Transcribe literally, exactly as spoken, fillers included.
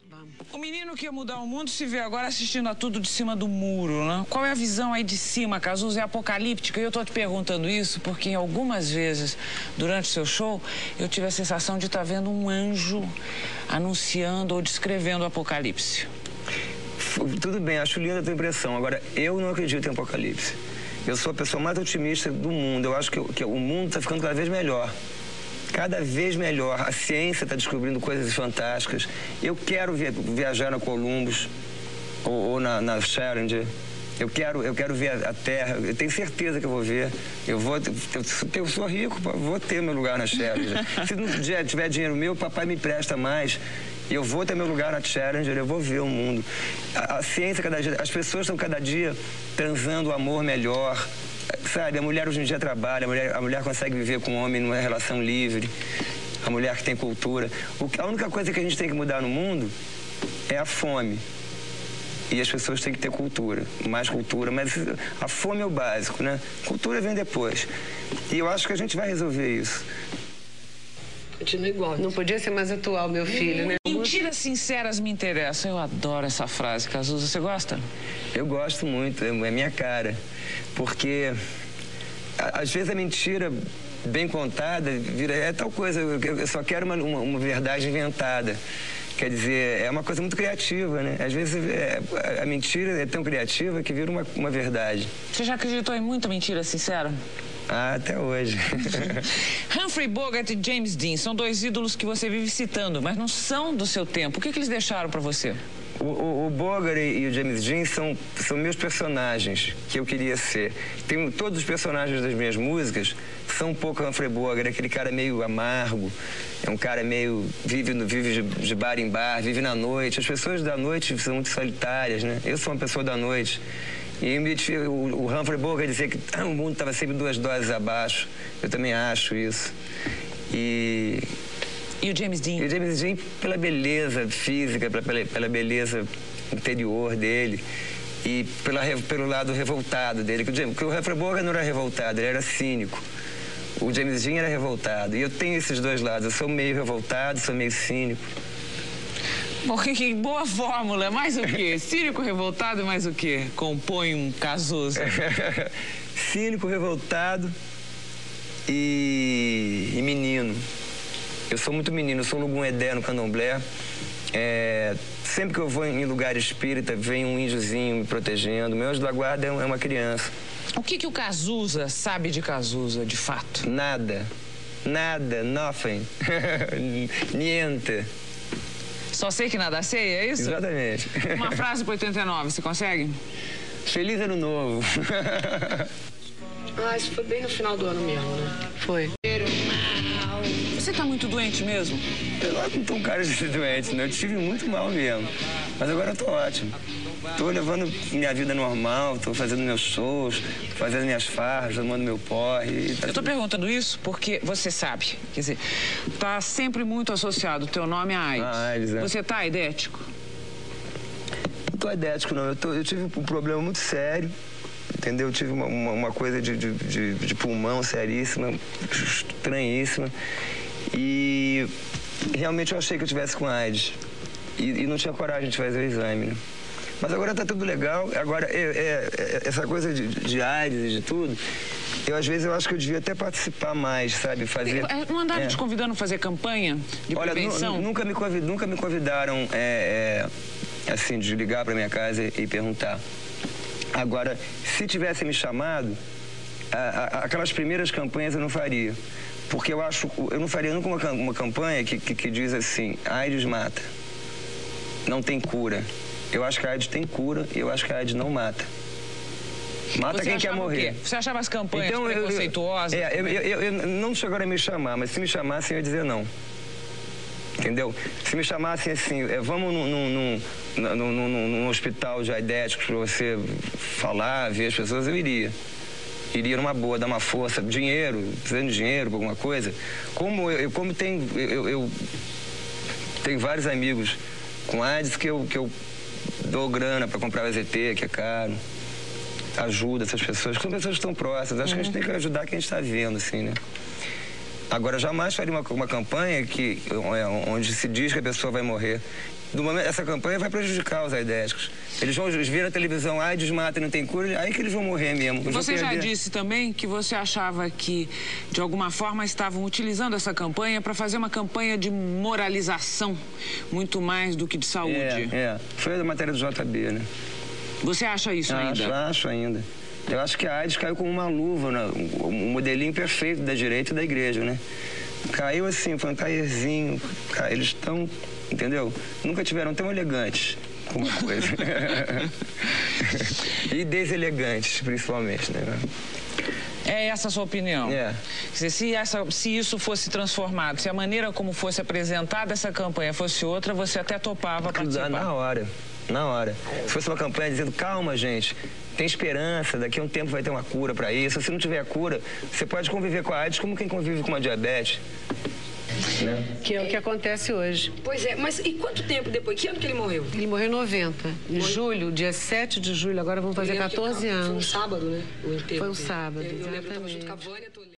O menino que ia mudar o mundo se vê agora assistindo a tudo de cima do muro, né? Qual é a visão aí de cima, Cazuza? É apocalíptica? E eu tô te perguntando isso porque algumas vezes, durante o seu show, eu tive a sensação de estar vendo um anjo anunciando ou descrevendo o apocalipse. Tudo bem, acho linda a tua impressão. Agora, eu não acredito em apocalipse. Eu sou a pessoa mais otimista do mundo. Eu acho que, que o mundo está ficando cada vez melhor. Cada vez melhor. A ciência está descobrindo coisas fantásticas. Eu quero via, viajar na Columbus ou, ou na, na Challenger. Eu quero, eu quero ver a, a Terra. Eu tenho certeza que eu vou ver. Eu vou, eu, eu sou rico, vou ter meu lugar na Challenger. Se não tiver dinheiro meu, papai me empresta mais. Eu vou ter meu lugar na Challenger, eu vou ver o mundo. A, a ciência, cada dia, as pessoas estão cada dia transando o amor melhor. Sabe, a mulher hoje em dia trabalha, a mulher, a mulher consegue viver com o homem numa relação livre. A mulher que tem cultura. O, a única coisa que a gente tem que mudar no mundo é a fome. E as pessoas têm que ter cultura, mais cultura. Mas a fome é o básico, né? Cultura vem depois. E eu acho que a gente vai resolver isso. Continua igual. Não podia ser mais atual, meu filho, né? Mentiras sinceras me interessam. Eu adoro essa frase, Cazuza. Você gosta? Eu gosto muito, é minha cara. Porque, às vezes, a mentira bem contada vira, é tal coisa. Eu só quero uma, uma, uma verdade inventada. Quer dizer, é uma coisa muito criativa, né? Às vezes, é, a mentira é tão criativa que vira uma, uma verdade. Você já acreditou em muita mentira sincera? Ah, até hoje. Humphrey Bogart e James Dean são dois ídolos que você vive citando, mas não são do seu tempo. O que, que eles deixaram pra você? O, o, o Bogart e o James Dean são, são meus personagens que eu queria ser. Tem, todos os personagens das minhas músicas são um pouco Humphrey Bogart, aquele cara meio amargo, é um cara meio... vive, no, vive de, de bar em bar, vive na noite. As pessoas da noite são muito solitárias, né? Eu sou uma pessoa da noite. E o, o Humphrey Bogart dizia que ah, o mundo estava sempre duas doses abaixo. Eu também acho isso. E... E o James Dean? E o James Dean pela beleza física, pela, pela beleza interior dele e pela, pelo lado revoltado dele. Porque o Humphrey Bogart não era revoltado, ele era cínico. O James Dean era revoltado. E eu tenho esses dois lados. Eu sou meio revoltado, sou meio cínico. Bom, que boa fórmula. Mais o quê? Cínico, revoltado e mais o quê? Compõe um Cazuza. Cínico, revoltado e, e menino. Eu sou muito menino, eu sou Lugum Edé no Candomblé. É, sempre que eu vou em lugar espírita, vem um índiozinho me protegendo. Meu anjo da guarda é uma criança. O que, que o Cazuza sabe de Cazuza, de fato? Nada. Nada. Nothing. Niente. Só sei que nada sei, é isso? Exatamente. Uma frase para oitenta e nove, você consegue? Feliz Ano Novo. Ah, isso foi bem no final do ano mesmo, né? Foi. Você tá muito doente mesmo? Eu não tô um cara de ser doente, né? Eu tive muito mal mesmo. Mas agora eu tô ótimo. Tô levando minha vida normal, tô fazendo meus shows, fazendo minhas farras, tomando meu porre. Tá eu tô tudo... perguntando isso porque você sabe, quer dizer, tá sempre muito associado o teu nome a AIDS. Ah, AIDS, é. Você tá aidético? Não tô aidético, não. Eu, tô, eu tive um problema muito sério, entendeu? Eu tive uma, uma, uma coisa de, de, de, de pulmão seríssima, estranhíssima. E realmente eu achei que eu tivesse com AIDS. E, e não tinha coragem de fazer o exame, né? Mas agora tá tudo legal. Agora, é, é, é, essa coisa de, de AIDS e de tudo, eu às vezes eu acho que eu devia até participar mais, sabe? Fazer... Não andaram é. te convidando a fazer campanha de Olha, prevenção? Nunca me, convid, nunca me convidaram, é, é, assim, de ligar pra minha casa e, e perguntar. Agora, se tivessem me chamado, a, a, aquelas primeiras campanhas eu não faria. Porque eu acho, eu não faria nunca uma, uma campanha que, que, que diz assim, AIDS mata, não tem cura. Eu acho que a AIDS tem cura e eu acho que a AIDS não mata. Mata Você quem quer morrer. Você achava as campanhas então, preconceituosas? Eu, eu, eu, eu, eu não chegaram a me chamar, mas se me chamassem eu ia dizer não. Entendeu? Se me chamassem assim, é, vamos num, num, num, num, num hospital de aidéticos para você falar, ver as pessoas, eu iria. Iria numa boa, dar uma força, dinheiro, precisando de dinheiro, alguma coisa. Como eu, como tem, eu, eu tenho vários amigos com AIDS que eu, que eu dou grana para comprar o A Z T, que é caro. Ajuda essas pessoas, que são pessoas que estão próximas. Acho uhum. que a gente tem que ajudar quem a gente está vendo, assim, né? Agora, jamais faria uma, uma campanha que, onde se diz que a pessoa vai morrer. do momento, essa campanha vai prejudicar os aidéticos. Eles vão eles viram a televisão, ai, desmata, não tem cura, aí que eles vão morrer mesmo. Eles você já perder. disse também que você achava que, de alguma forma, estavam utilizando essa campanha para fazer uma campanha de moralização, muito mais do que de saúde. É, é. Foi a matéria do J B, né? Você acha isso acho, ainda? Acho ainda. Eu acho que a AIDS caiu como uma luva, né? Um modelinho perfeito da direita e da igreja, né? Caiu assim, foi um taierzinho. Eles estão, entendeu? Nunca tiveram tão elegantes como uma coisa. E deselegantes, principalmente, né? É essa a sua opinião? É. Se, essa, se isso fosse transformado, se a maneira como fosse apresentada essa campanha fosse outra, você até topava participar? Na hora, na hora. Se fosse uma campanha dizendo, calma, gente, tem esperança, daqui a um tempo vai ter uma cura para isso. Se não tiver cura, você pode conviver com a AIDS como quem convive com uma diabetes. Né? Que é o que acontece hoje. Pois é, mas e quanto tempo depois? Que ano que ele morreu? Ele morreu em noventa. Em julho, dia sete de julho, agora vão fazer quatorze anos. Foi um sábado, né? O enterro. Foi um sábado, eu, eu exatamente. lembro, eu